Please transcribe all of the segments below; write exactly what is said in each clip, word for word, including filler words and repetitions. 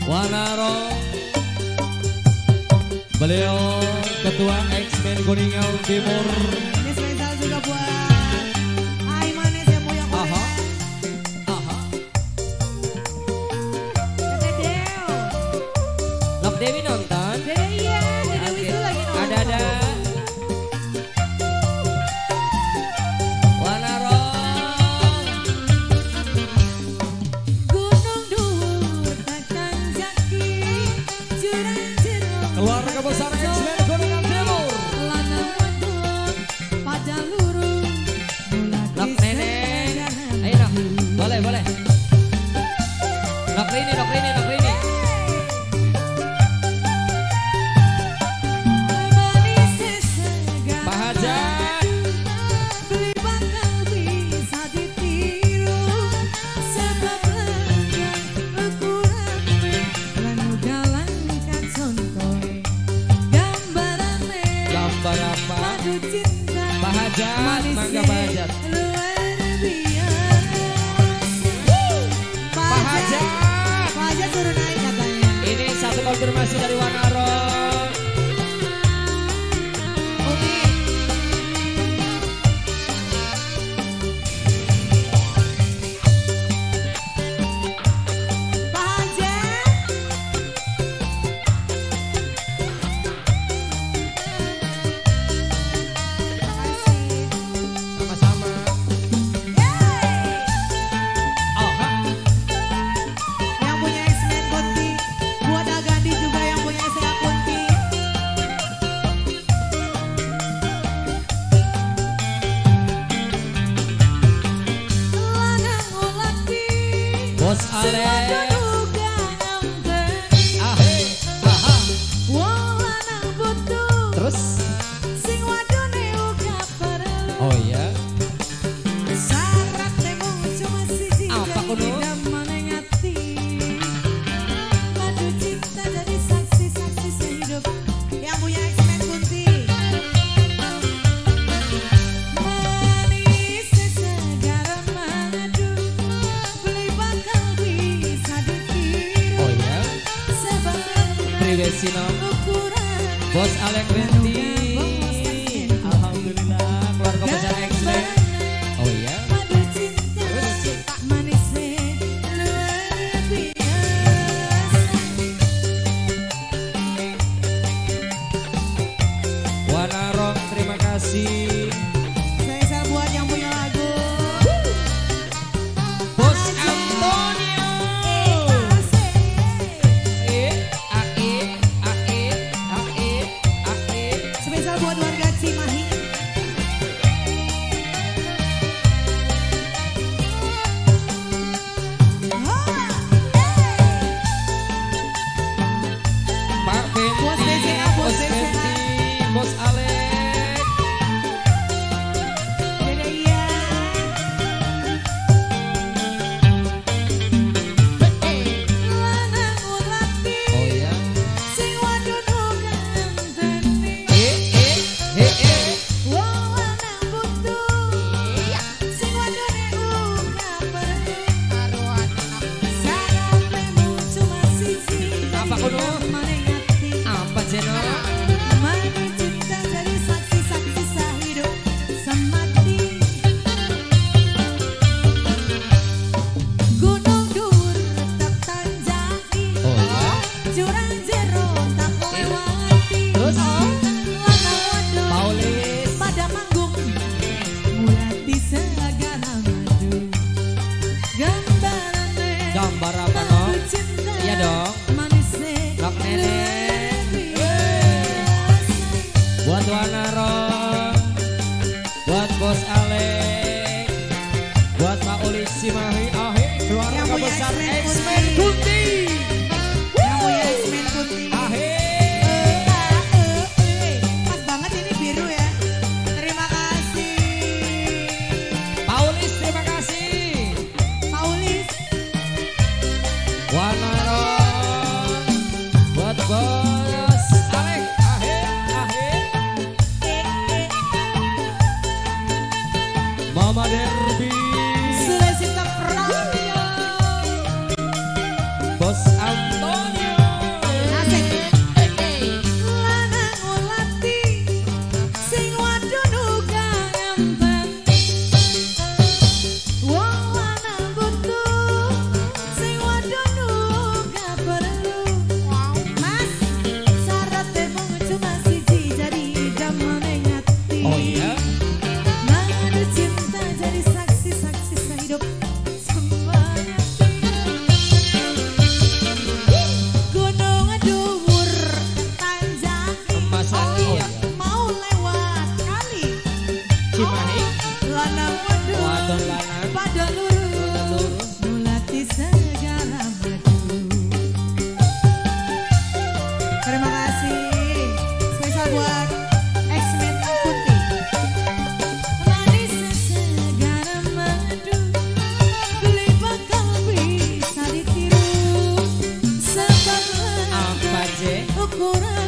Wanaro, beliau ketua X-Men Kuningan Timur. Ini spesial juga buat Hai Manis yang punya Korea. Aha, aha. Dede Deo. Lok Dewi nonton? Dede iya, Dede Oke. Wisnu lagi nonton. Ada ada. Wanaro, Gunung Dhuwur takkan jaki, jurang jeruk. keluarga besar X-Men Kuningan Timur. Lanang wadon pada lurung. Nok nenek, ayo nok, boleh boleh. Nok ini, nok ini, nok ini. Manis segar. Pak Hajat, Beli bakal bisa ditiru. Sebab langgang ukurannya lan ugalangkan contohe. Gambarane gambar apa? padu cinta. Pak Hajat, Manisnya mangga Pak Hajat. luar biasa. Pak Hajat. Pak Hajat suruh naik katanya. Ini satu konfirmasi dari Wanaro. Umi. Pak Hajat. Terima kasih. Sama-sama. Yeay. Aha. Yang punya X-Men Kunti, buat Agandi juga yang punya S K Kunti. Lanang ulati, Bos Ale. sewaduduga nongken. Ahe. Aha. Wong lanang butuh, Terus? sing wadone uga perlu. Oh iya. Syarat temu cuma siji, Apa jadi kudu? damaneng ati. Madu cinta jadi saksi-saksi sehidup. Yang punya X-Men Kunti. Manis segar madu, beli bakal bisa ditiru. Oh iya. Sebab Triwesino. ukuran Bos Ale Krenti. Alhamdulillah keluarga besar X-Men. Oh iya. madu cinta, manisnya luar biasa. Wanaro, terima kasih. Spesial buat yang punya lagu. Bos Antonio. E, A, E, A, E, A, E, A, E. Spesial buat warga Cimahi. Pak Fenty, Bos D C A, Bos Bos D C A. Fenty, Bos Alek. Dede iya. Lanang ulati, Oh iya. sing wadon uga ngenteni. E, E, E, E. Wong lanang butuh, sing wadone uga perlu. Syaratmu cuma siji, Apa kudu? damaneng ati. Apa Jeno? Madu cinta jadi saksi-saksi sehidup semati. Gunung Dhuwur tetap tanjaki. Oh iya. Jurang jero tak lewati. Terus? Lanang wadon Paulis. pada manggung mulati segala madu. Gambarane Gambar apa no? madu cinta. Iya dong. Manisnya Lok nenek. biasa. Buat Wanaro, buat Bos Alek, buat Pak Ulis Cimahi, Ahe, keluarga Yang punya besar X-Men X-Men Kunti. Yang punya X-Men Kunti. Ahe. Eh, ah, eh, eh. Pas banget ini biru ya. Terima kasih. Pak Ulis, terima kasih. Paulis. Wanaro, buat Bos Alek, Ahe, Ahe. Mama Derby. Sudah siap perang.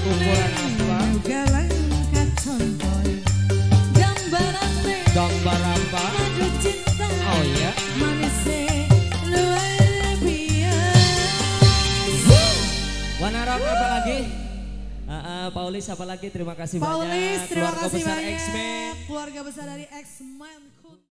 kumpulan apa? Galang kacontoy. Gambar apa? Gambar apa? Madu cinta. Oh iya. Manisnya luar biasa. Wanarok apa lagi? Uh, uh, Paulis apa lagi? Terima kasih Paulis, banyak. terima Keluarga kasih besar banyak. X-Men. Keluarga besar dari X-Men.